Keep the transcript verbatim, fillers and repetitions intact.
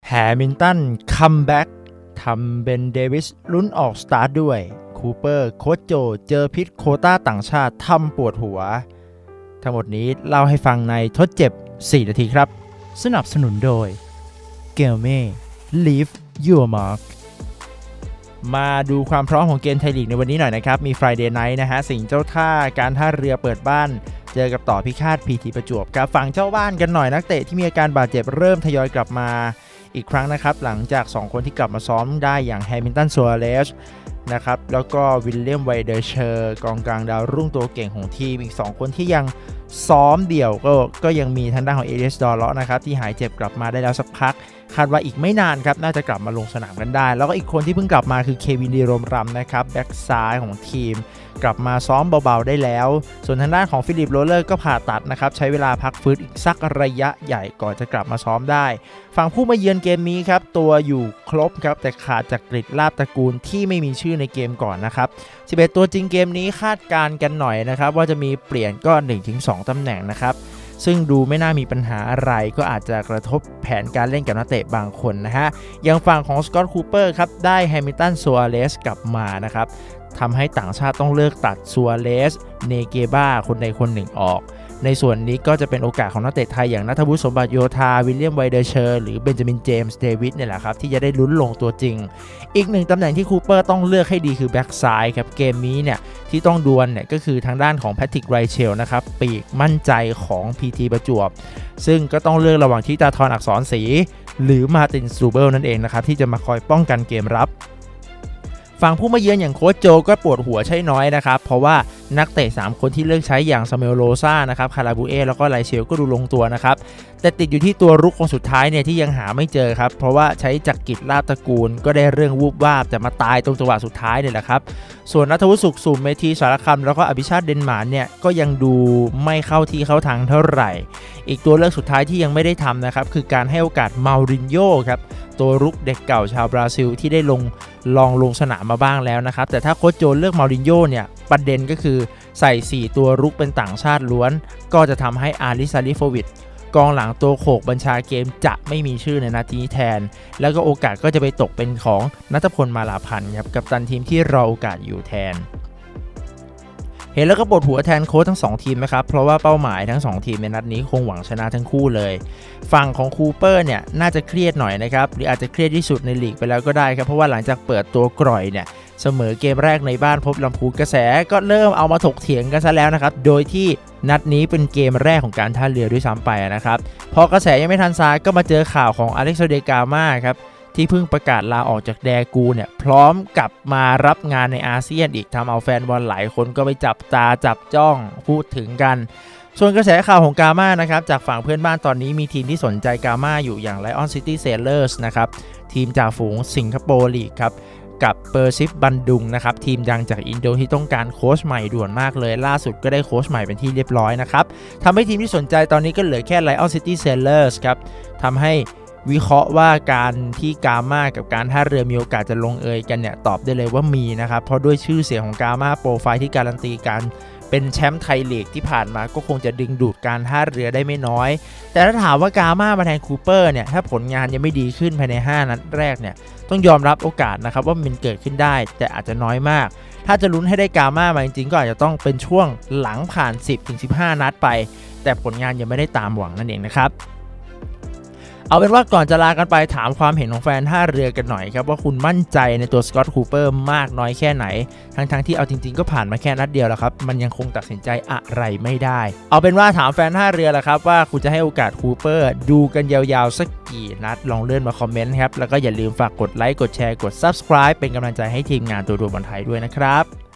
แฮมิลตันคัมแบ็กทำเบนเดวิสลุ้นออกสตาร์ทด้วยคูเปอร์โค้ชโจเจอพิษโควต้าต่างชาติทำปวดหัวทั้งหมดนี้เล่าให้ฟังในทดเจ็บสี่นาทีครับสนับสนุนโดยเกลเม่ Leave Your Mark มาดูความพร้อมของเกมไทยลีกในวันนี้หน่อยนะครับมี Friday Night นะฮะสิงห์เจ้าท่าการท่าเรือเปิดบ้านเจอกับต่อพิฆาต พี ที ประจวบครับฝั่งเจ้าบ้านกันหน่อยนักเตะที่มีอาการบาดเจ็บเริ่มทยอยกลับมาอีกครั้งนะครับหลังจากสองคนที่กลับมาซ้อมได้อย่างแฮมิลตัน ซัวเรสนะครับแล้วก็วิลเลียม ไวเดอร์เชอร์กองกลางดาวรุ่งตัวเก่งของทีมอีกสองคนที่ยังซ้อมเดี่ยวก็ก็ยังมีทางด้านของเอเดสดอร์เลาะนะครับที่หายเจ็บกลับมาได้แล้วสักพักคาดว่าอีกไม่นานครับน่าจะกลับมาลงสนามกันได้แล้วก็อีกคนที่เพิ่งกลับมาคือเควินดีโรมรัมนะครับแบ็กซ้ายของทีมกลับมาซ้อมเบาๆได้แล้วส่วนทางด้านของฟิลิปโรเลอร์ก็ผ่าตัดนะครับใช้เวลาพักฟื้นอีกสักระยะใหญ่ก่อนจะกลับมาซ้อมได้ฝั่งผู้มาเยือนเกมนี้ครับตัวอยู่ครบครับแต่ขาดจากกฤษลาภตระกูลที่ไม่มีชื่อในเกมก่อนนะครับสิบเอ็ดตัวจริงเกมนี้คาดการณ์กันหน่อยนะครับว่าจะมีเปลี่ยนก็ หนึ่งถึงสอง ตำแหน่งนะครับซึ่งดูไม่น่ามีปัญหาอะไรก็อาจจะกระทบแผนการเล่นกับนักเตะบางคนนะฮะอย่างฝั่งของสกอตต์คูเปอร์ครับได้แฮมิลตัน ซัวเรสกลับมานะครับทำให้ต่างชาติต้องเลิกตัด ซัวเรส เนเกบ้าคนใดคนหนึ่งออกในส่วนนี้ก็จะเป็นโอกาสของนักเตะไทยอย่างณัฐวุฒิ สมบัติโยธาวิลเลียม ไวเดอร์เชอร์หรือเบนจามิน เจมส์ เดวิดเนี่ยแหละครับที่จะได้ลุ้นลงตัวจริงอีกหนึ่งตำแหน่งที่คูเปอร์ต้องเลือกให้ดีคือแบ็กซ้ายครับเกมนี้เนี่ยที่ต้องดวลเนี่ยก็คือทางด้านของแพทริก ไรเชลนะครับปีกมั่นใจของ พี ที ประจวบซึ่งก็ต้องเลือกระหว่างที่ตาทรอักษรศรีหรือมาร์ติน ซูเบิลนั่นเองนะครับที่จะมาคอยป้องกันเกมรับฝั่งผู้มาเยือนอย่างโค้ชโจก็ปวดหัวใช่น้อยนะครับเพราะว่านักเตะสามคนที่เลือกใช้อย่างซามูเอล โรซ่านะครับคาราบูเอแล้วก็ไรเชลก็ดูลงตัวนะครับแต่ติดอยู่ที่ตัวรุกคนสุดท้ายเนี่ยที่ยังหาไม่เจอครับเพราะว่าใช้จักริดลาภตระกูลก็ได้เรื่องวูบวาบแต่มาตายตรงจังหวะสุดท้ายเนี่ยแหละครับส่วนณัฐวุฒิ สุขสุ่ม เมธีสารคำแล้วก็อภิชาติเดนมาร์กเนี่ยก็ยังดูไม่เข้าที่เข้าทางเท่าไหร่อีกตัวเลือกสุดท้ายที่ยังไม่ได้ทำนะครับคือการให้โอกาสเมารินโญ่ครับตัวรุกเด็กเก่าชาวบราซิลที่ได้ลงลองลงสนามมาบ้างแล้วนะครับแต่ถ้าโค้ชโจเลือกเมารินโญ่เนี่ยประเด็นก็คือใส่สี่ตัวรุกเป็นต่างชาติล้วนก็จะทำให้อาริซาลิโฟวิชกองหลังตัวโขกบัญชาเกมจะไม่มีชื่อในนาทีนี้แทนแล้วก็โอกาสก็จะไปตกเป็นของณัฐพล มาลาพันธ์ครับกัปตันทีมที่รอโอกาสอยู่แทนเห็นแล้วก็ปวดหัวแทนโค้ชทั้งสองทีมนะครับเพราะว่าเป้าหมายทั้งสองทีมในนัดนี้คงหวังชนะทั้งคู่เลยฝั่งของคูเปอร์เนี่ยน่าจะเครียดหน่อยนะครับหรืออาจจะเครียดที่สุดในลีกไปแล้วก็ได้ครับเพราะว่าหลังจากเปิดตัวกร่อยเนี่ยเสมอเกมแรกในบ้านพบลำพูนกระแสก็เริ่มเอามาถกเถียงกันซะแล้วนะครับโดยที่นัดนี้เป็นเกมแรกของการท่าเรือด้วยซ้ำไปนะครับพอกระแสยังไม่ทันซาก็มาเจอข่าวของอเล็กซานเดร์ กาม่าครับที่เพิ่งประกาศลาออกจากแดกูเนี่ยพร้อมกับมารับงานในอาเซียนอีกทำเอาแฟนบอลหลายคนก็ไปจับตาจับจ้องพูดถึงกันส่วนกระแสข่าวของกาม่านะครับจากฝั่งเพื่อนบ้านตอนนี้มีทีมที่สนใจกาม่าอยู่อย่าง Lion City Sailors นะครับทีมจ่าฝูงสิงคโปร์ลีกครับกับเปอร์ซิฟบันดุงนะครับทีมดังจากอินโดที่ต้องการโค้ชใหม่ด่วนมากเลยล่าสุดก็ได้โค้ชใหม่เป็นที่เรียบร้อยนะครับทำให้ทีมที่สนใจตอนนี้ก็เหลือแค่ Lion City Sailors ครับทำให้วิเคราะห์ว่าการที่กาม่ากับการท่าเรือมีโอกาสจะลงเอยกันเนี่ยตอบได้เลยว่ามีนะครับเพราะด้วยชื่อเสียงของกาม่าโปรไฟล์ที่การันตีการเป็นแชมป์ไทยลีกที่ผ่านมาก็คงจะดึงดูดการท่าเรือได้ไม่น้อยแต่ถ้าถามว่ากาม่ามาแทนคูเปอร์เนี่ยถ้าผลงานยังไม่ดีขึ้นภายในห้านัดแรกเนี่ยต้องยอมรับโอกาสนะครับว่ามันเกิดขึ้นได้แต่อาจจะน้อยมากถ้าจะลุ้นให้ได้กาม่ามาจริงๆก็อาจจะต้องเป็นช่วงหลังผ่าน สิบถึงสิบห้า นัดไปแต่ผลงานยังไม่ได้ตามหวังนั่นเองนะครับเอาเป็นว่าก่อนจะลากันไปถามความเห็นของแฟนท่าเรือกันหน่อยครับว่าคุณมั่นใจในตัวสกอตต์คูเปอร์มากน้อยแค่ไหนทั้งๆ ท, ที่เอาจริงๆก็ผ่านมาแค่นัดเดียวแล้วครับมันยังคงตัดสินใจอะไรไม่ได้เอาเป็นว่าถามแฟนท่าเรือละครับว่าคุณจะให้โอกาสคูเปอร์ดูกันยาวๆสักกี่นัดลองเลื่อนมาคอมเมนต์ครับแล้วก็อย่าลืมฝากกดไลค์กดแชร์กด ซับสไครบ์ เป็นกำลังใจให้ทีมงานตัวดูบอลไทยด้วยนะครับ